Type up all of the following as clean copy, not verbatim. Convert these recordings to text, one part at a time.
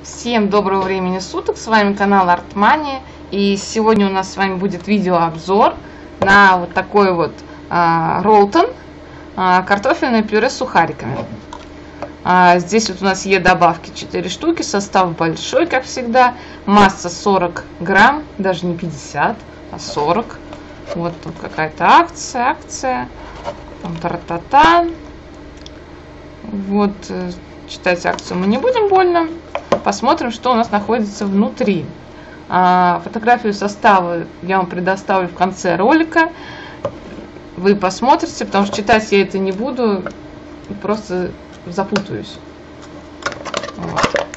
Всем доброго времени суток, с вами канал Артмания, и сегодня у нас с вами будет видеообзор на вот такой вот ролтон, картофельное пюре с сухариками. Здесь вот у нас добавки 4 штуки, состав большой, как всегда, масса 40 грамм, даже не 50, а 40. Вот тут какая-то акция, там тара-та-та. Вот, читать акцию мы не будем больно. Посмотрим, что у нас находится внутри. Фотографию состава я вам предоставлю в конце ролика. Вы посмотрите, потому что читать я это не буду, просто запутаюсь. Вот.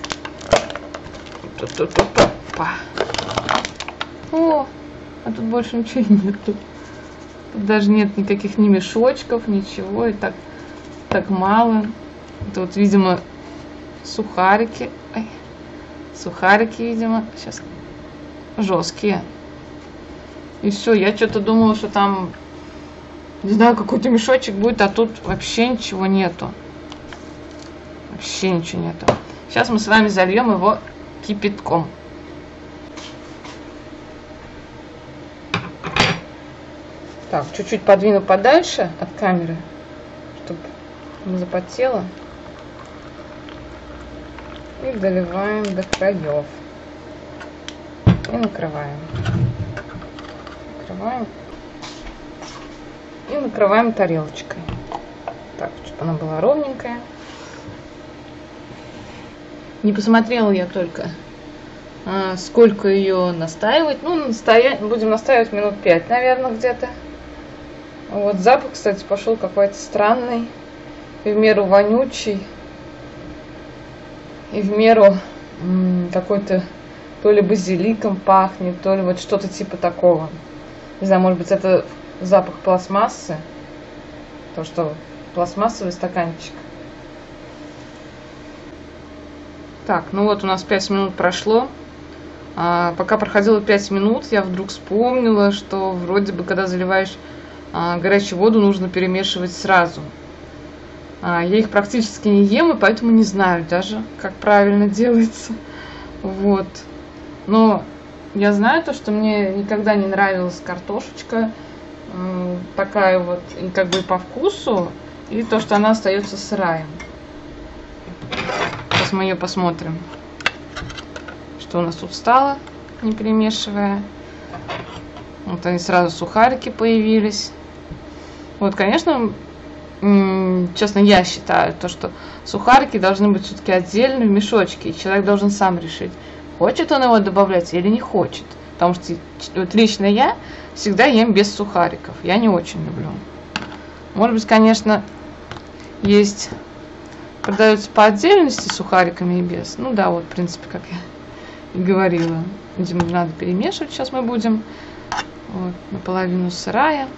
О, а тут больше ничего нет. Тут даже нет никаких ни мешочков, ничего, и так мало. Это вот, видимо, сухарики. Сухарики, видимо, сейчас жесткие. И все, я что-то думала, что там, не знаю, какой-то мешочек будет, а тут вообще ничего нету. Вообще ничего нету. Сейчас мы с вами зальем его кипятком. Так, чуть-чуть подвину подальше от камеры, чтобы не запотело. И доливаем до краев. И накрываем. И накрываем тарелочкой. Так, чтобы она была ровненькая. Не посмотрела я только, сколько ее настаивать. Ну, будем настаивать минут 5, наверное, где-то. Вот запах, кстати, пошел какой-то странный. И в меру вонючий. И в меру какой-то то ли базиликом пахнет, то ли вот что-то типа такого. Не знаю, может быть, это запах пластмассы. То, что пластмассовый стаканчик. Так, ну вот у нас 5 минут прошло. Пока проходило 5 минут, я вдруг вспомнила, что вроде бы, когда заливаешь горячую воду, нужно перемешивать сразу. Я их практически не ем, и поэтому не знаю даже, как правильно делается. Вот. Но я знаю то, что мне никогда не нравилась картошечка. Такая вот, и как бы по вкусу, и то, что она остается сырая. Сейчас мы ее посмотрим. Что у нас тут стало, не перемешивая. Вот они сразу, сухарики появились. Вот, конечно, честно, я считаю, то, что сухарики должны быть все-таки отдельно в мешочке, и человек должен сам решить, хочет он его добавлять или не хочет. Потому что вот лично я всегда ем без сухариков. Я не очень люблю. Может быть, конечно, продаются по отдельности сухариками и без. Ну да, вот, в принципе, как я и говорила. Видимо, надо перемешивать. Сейчас мы будем. Вот, наполовину сырая.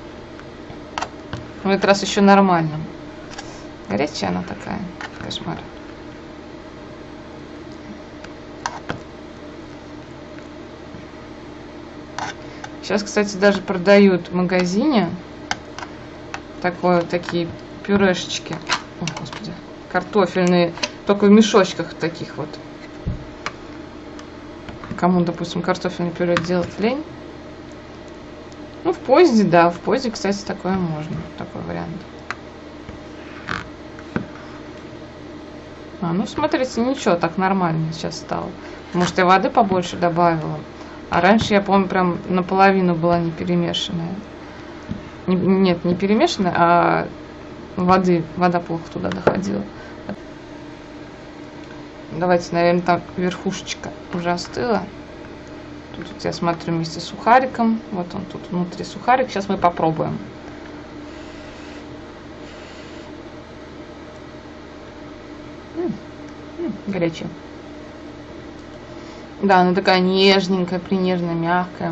В этот раз еще нормально. Горячая она такая. Кошмар. Сейчас, кстати, даже продают в магазине такие пюрешечки. О, господи. Картофельные. Только в мешочках таких вот. Кому, допустим, картофельное пюре делать лень. Ну, в поезде, да. В поезде, кстати, такое можно. Такой вариант. Ну, смотрите, ничего, так нормально сейчас стало. Может, я воды побольше добавила. А раньше, я помню, прям наполовину была не перемешанная. Нет, не перемешанная, а вода плохо туда доходила. Давайте, наверное, так, верхушечка уже остыла. Тут вот я смотрю вместе с сухариком. Вот он тут внутри сухарик. Сейчас мы попробуем. Горячая. Да, она такая нежненькая, принежно мягкая.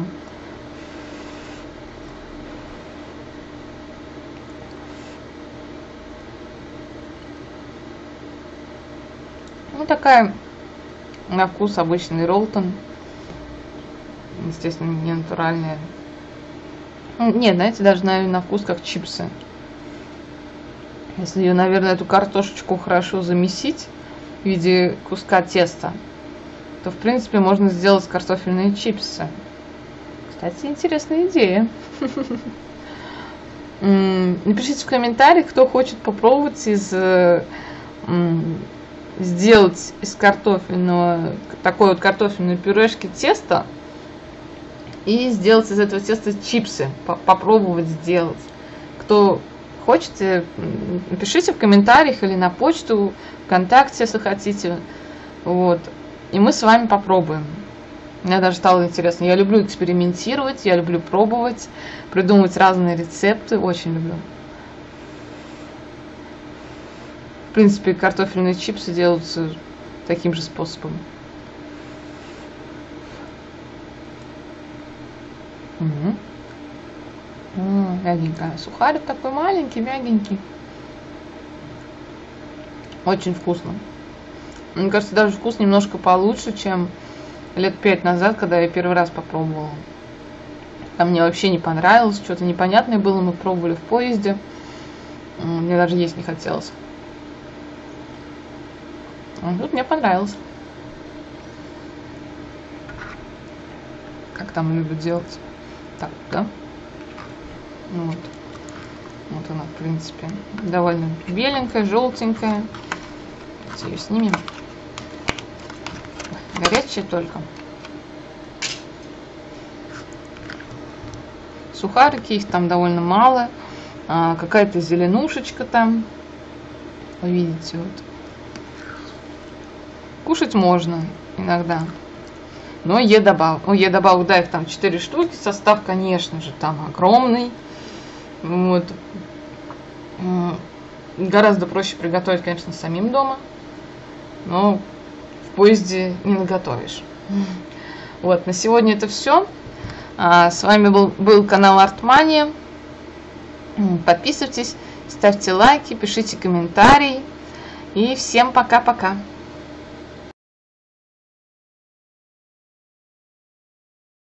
Ну, такая на вкус обычный ролтон. Естественно, не натуральная. Нет, знаете, даже, наверное, на вкус как чипсы. Если ее, наверное, эту картошечку хорошо замесить, в виде куска теста, то в принципе можно сделать картофельные чипсы. Кстати, интересная идея. Напишите в комментариях, кто хочет попробовать сделать из картофельного, такой вот картофельной пюрешки тесто и сделать из этого теста чипсы, попробовать сделать. Кто хочет, напишите в комментариях или на почту, ВКонтакте, если хотите. Вот. И мы с вами попробуем. Мне даже стало интересно. Я люблю экспериментировать, я люблю пробовать, придумывать разные рецепты. Очень люблю. В принципе, картофельные чипсы делаются таким же способом. Мягенькая. Сухарик такой маленький, мягенький. Очень вкусно. Мне кажется, даже вкус немножко получше, чем лет 5 назад, когда я первый раз попробовала. Там мне вообще не понравилось, что-то непонятное было, мы пробовали в поезде. Мне даже есть не хотелось. А тут мне понравилось. Как там любят делать. Так, да? Вот. Вот она, в принципе, довольно беленькая, желтенькая. Давайте ее снимем. Горячая только. Сухарики, их там довольно мало. Какая-то зеленушечка там. Вы видите, вот. Кушать можно иногда. Но Е-добавок, да, их там 4 штуки. Состав, конечно же, там огромный. Вот. Гораздо проще приготовить, конечно, самим дома. Но в поезде не наготовишь. Вот, на сегодня это все. С вами был канал Артмания. Подписывайтесь, ставьте лайки, пишите комментарии. И всем пока-пока.